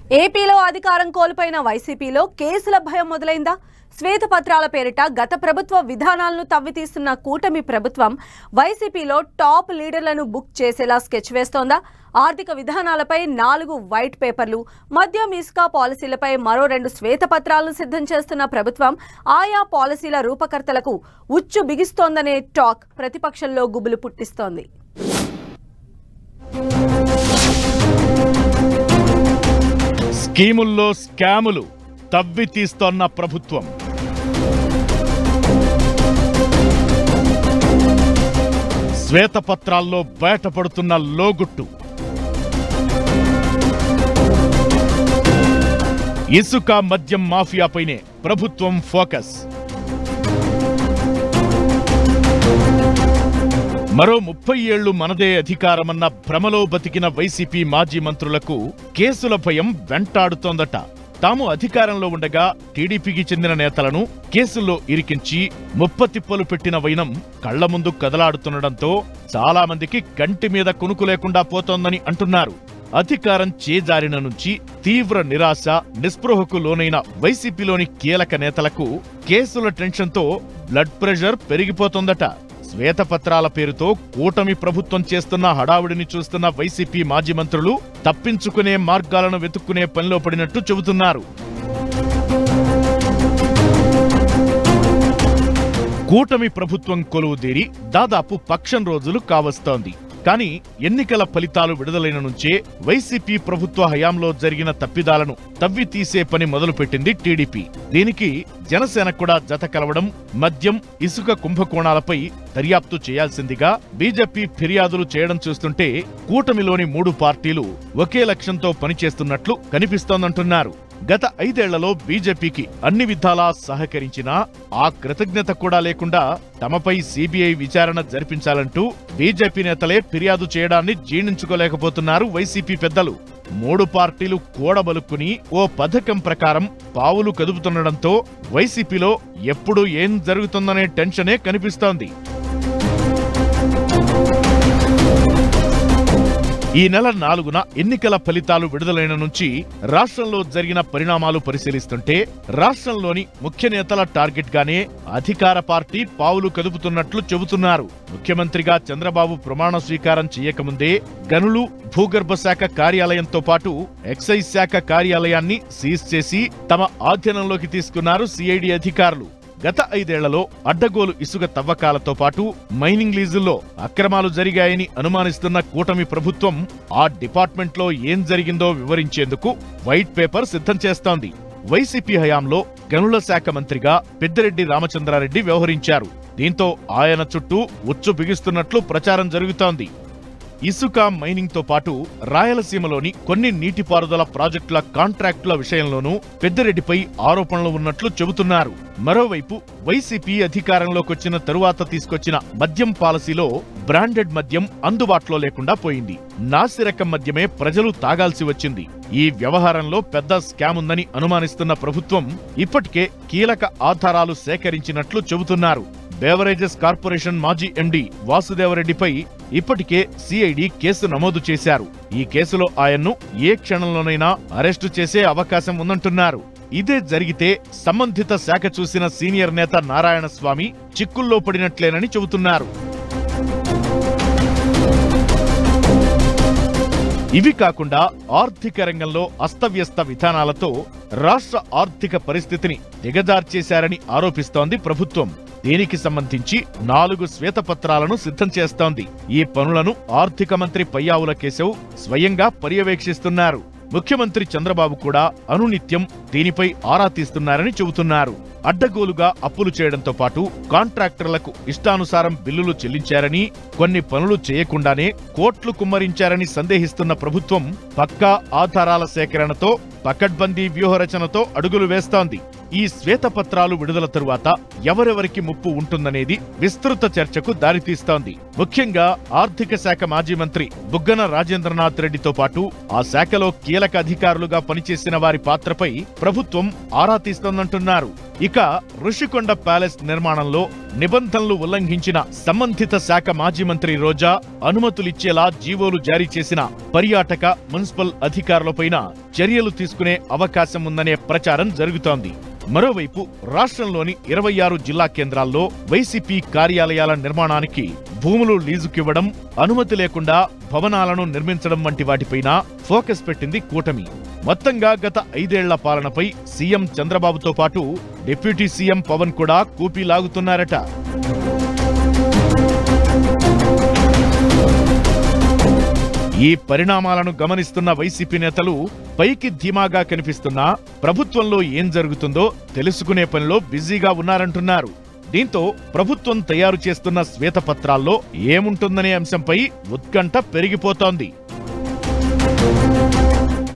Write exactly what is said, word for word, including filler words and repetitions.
ఏపీలో అధికారం కోల్పోయిన వైసీపీలో కేసుల భయం మొదలైందా? శ్వేతపత్రాల పేరిట గత ప్రభుత్వ విధానాలను తవ్వితీస్తున్న కూటమి ప్రభుత్వం వైసీపీలో టాప్ లీడర్లను బుక్ చేసేలా స్కెచ్ వేస్తోందా? ఆర్థిక విధానాలపై నాలుగు వైట్ పేపర్లు, మద్యం ఇసుక పాలసీలపై మరో రెండు శ్వేతపత్రాలను సిద్ధం చేస్తున్న ప్రభుత్వం ఆయా పాలసీల రూపకర్తలకు ఉచ్చు బిగిస్తోందనే టాక్ ప్రతిపక్షంలో గుబులు పుట్టిస్తోంది. స్కీముల్లో స్కాములు తవ్వి తీస్తోన్న ప్రభుత్వం. శ్వేతపత్రాల్లో బయటపడుతున్న లోగుట్టు. ఇసుక మద్యం మాఫియాపైనే ప్రభుత్వం ఫోకస్. మరో ముప్పై ఏళ్లు మనదే అధికారమన్న భ్రమలో బతికిన వైసీపీ మాజీ మంత్రులకు కేసుల భయం వెంటాడుతోందట. తాము అధికారంలో ఉండగా టీడీపీకి చెందిన నేతలను కేసుల్లో ఇరికించి ముప్పతిప్పలు పెట్టిన వైనం కళ్ల ముందు కదలాడుతుండటంతో చాలా మందికి కంటి మీద కునుకు లేకుండా పోతోందని అంటున్నారు. అధికారం చేజారిన నుంచి తీవ్ర నిరాశ, నిస్పృహకు లోనైన వైసీపీలోని కీలక నేతలకు కేసుల టెన్షన్తో బ్లడ్ ప్రెషర్ పెరిగిపోతోందట. శ్వేతపత్రాల పేరుతో కూటమి ప్రభుత్వం చేస్తున్న హడావుడిని చూస్తున్న వైసీపీ మాజీ మంత్రులు తప్పించుకునే మార్గాలను వెతుక్కునే పనిలో పడినట్టు చెబుతున్నారు. కూటమి ప్రభుత్వం కొలువుదీరి దాదాపు పక్షం రోజులు కావస్తోంది. కానీ ఎన్నికల ఫలితాలు విడుదలైన నుంచే వైసీపీ ప్రభుత్వ హయాంలో జరిగిన తప్పిదాలను తవ్వి తీసే పని మొదలుపెట్టింది టీడీపీ. దీనికి జనసేన కూడా జత కలవడం, మద్యం ఇసుక కుంభకోణాలపై దర్యాప్తు చేయాల్సిందిగా బీజేపీ ఫిర్యాదులు చేయడం చూస్తుంటే కూటమిలోని మూడు పార్టీలు ఒకే లక్ష్యంతో పనిచేస్తున్నట్లు కనిపిస్తోందంటున్నారు. గత ఐదేళ్లలో బీజేపీకి అన్ని విధాలా సహకరించినా ఆ కృతజ్ఞత కూడా లేకుండా తమపై సీబీఐ విచారణ జరిపించాలంటూ బీజేపీ నేతలే ఫిర్యాదు చేయడాన్ని జీర్ణించుకోలేకపోతున్నారు వైసీపీ పెద్దలు. మూడు పార్టీలు కూడబలుక్కుని ఓ పథకం ప్రకారం పావులు కదుపుతుండటంతో వైసీపీలో ఎప్పుడు ఏం జరుగుతుందనే టెన్షనే కనిపిస్తోంది. ఈ నెల నాలుగున ఎన్నికల ఫలితాలు విడుదలైన నుంచి రాష్ట్రంలో జరిగిన పరిణామాలు పరిశీలిస్తుంటే రాష్ట్రంలోని ముఖ్య నేతల టార్గెట్ గానే అధికార పార్టీ పావులు కదుపుతున్నట్లు చెబుతున్నారు. ముఖ్యమంత్రిగా చంద్రబాబు ప్రమాణ స్వీకారం చేయకముందే గనులు, భూగర్భ శాఖ కార్యాలయంతో పాటు ఎక్సైజ్ శాఖ కార్యాలయాన్ని సీజ్ చేసి తమ ఆధీనంలోకి తీసుకున్నారు సిఐడి అధికారులు. గత ఐదేళ్లలో అడ్డగోలు ఇసుక తవ్వకాలతో పాటు మైనింగ్ లీజుల్లో అక్రమాలు జరిగాయని అనుమానిస్తున్న కూటమి ప్రభుత్వం ఆ డిపార్ట్మెంట్లో ఏం జరిగిందో వివరించేందుకు వైట్ పేపర్ సిద్ధం చేస్తోంది. వైసీపీ హయాంలో గనుల శాఖ మంత్రిగా పెద్దిరెడ్డి రామచంద్రారెడ్డి వ్యవహరించారు. దీంతో ఆయన చుట్టూ ఉచ్చు బిగిస్తున్నట్లు ప్రచారం జరుగుతోంది. ఇసుక మైనింగ్ తో పాటు రాయలసీమలోని కొన్ని నీటిపారుదల ప్రాజెక్టుల కాంట్రాక్టుల విషయంలోనూ పెద్దిరెడ్డిపై ఆరోపణలు ఉన్నట్లు చెబుతున్నారు. మరోవైపు వైసీపీ అధికారంలోకొచ్చిన తరువాత తీసుకొచ్చిన మద్యం పాలసీలో బ్రాండెడ్ మద్యం అందుబాటులో లేకుండా పోయింది. నాసిరకం మద్యమే ప్రజలు తాగాల్సి వచ్చింది. ఈ వ్యవహారంలో పెద్ద స్కామ్ ఉందని అనుమానిస్తున్న ప్రభుత్వం ఇప్పటికే కీలక ఆధారాలు సేకరించినట్లు చెబుతున్నారు. బేవరేజెస్ కార్పొరేషన్ మాజీ ఎండీ వాసుదేవరెడ్డిపై ఇప్పటికే సిఐడి కేసు నమోదు చేశారు. ఈ కేసులో ఆయన్ను ఏ క్షణంలోనైనా అరెస్టు చేసే అవకాశం ఉందంటున్నారు. ఇదే జరిగితే సంబంధిత శాఖ చూసిన సీనియర్ నేత నారాయణస్వామి చిక్కుల్లో పడినట్లేనని చెబుతున్నారు. ఇవి కాకుండా ఆర్థిక రంగంలో అస్తవ్యస్త విధానాలతో రాష్ట్ర ఆర్థిక పరిస్థితిని దిగజార్చేశారని ఆరోపిస్తోంది ప్రభుత్వం. దీనికి సంబంధించి నాలుగు శ్వేతపత్రాలను సిద్ధం చేస్తోంది. ఈ పనులను ఆర్థిక మంత్రి పయ్యావుల కేశవ్ స్వయంగా పర్యవేక్షిస్తున్నారు. ముఖ్యమంత్రి చంద్రబాబు కూడా అనునిత్యం దీనిపై ఆరా తీస్తున్నారని చెబుతున్నారు. అడ్డగోలుగా అప్పులు చేయడంతో పాటు కాంట్రాక్టర్లకు ఇష్టానుసారం బిల్లులు చెల్లించారని, కొన్ని పనులు చేయకుండానే కోట్లు కుమ్మరించారని సందేహిస్తున్న ప్రభుత్వం పక్కా ఆధారాల సేకరణతో పకడ్బందీ వ్యూహరచనతో అడుగులు వేస్తోంది. ఈ శ్వేతపత్రాలు విడుదల తరువాత ఎవరెవరికి ముప్పు ఉంటుందనేది విస్తృత చర్చకు దారితీస్తోంది. ముఖ్యంగా ఆర్థిక శాఖ మాజీ మంత్రి బుగ్గన రాజేంద్రనాథ్ రెడ్డితో పాటు ఆ శాఖలో కీలక అధికారులుగా పనిచేసిన వారి పాత్రపై ప్రభుత్వం ఆరా తీస్తోందంటున్నారు. ఇక ఋషికొండ ప్యాలెస్ నిర్మాణంలో నిబంధనలు ఉల్లంఘించిన సంబంధిత శాఖ మాజీ మంత్రి రోజా అనుమతులిచ్చేలా జీవోలు జారీ చేసిన పర్యాటక, మున్సిపల్ అధికారులపైన చర్యలు తీసుకునే అవకాశం ఉందనే ప్రచారం జరుగుతోంది. మరోవైపు రాష్ట్రంలోని ఇరవై ఆరు జిల్లా కేంద్రాల్లో వైసీపీ కార్యాలయాల నిర్మాణానికి భూములు లీజుకివ్వడం, అనుమతి లేకుండా భవనాలను నిర్మించడం వంటి వాటిపైన ఫోకస్ పెట్టింది కూటమి. మొత్తంగా గత ఐదేళ్ల పాలనపై సీఎం చంద్రబాబుతో పాటు డిప్యూటీ సీఎం పవన్ కూడా కూపీ లాగుతున్నారట. ఈ పరిణామాలను గమనిస్తున్న వైసీపీ నేతలు పైకి ధీమాగా కనిపిస్తున్నా ప్రభుత్వంలో ఏం జరుగుతుందో తెలుసుకునే పనిలో బిజీగా ఉన్నారంటున్నారు. దీంతో ప్రభుత్వం తయారు చేస్తున్న శ్వేతపత్రాల్లో ఏముంటుందనే అంశంపై ఉత్కంఠ పెరిగిపోతోంది.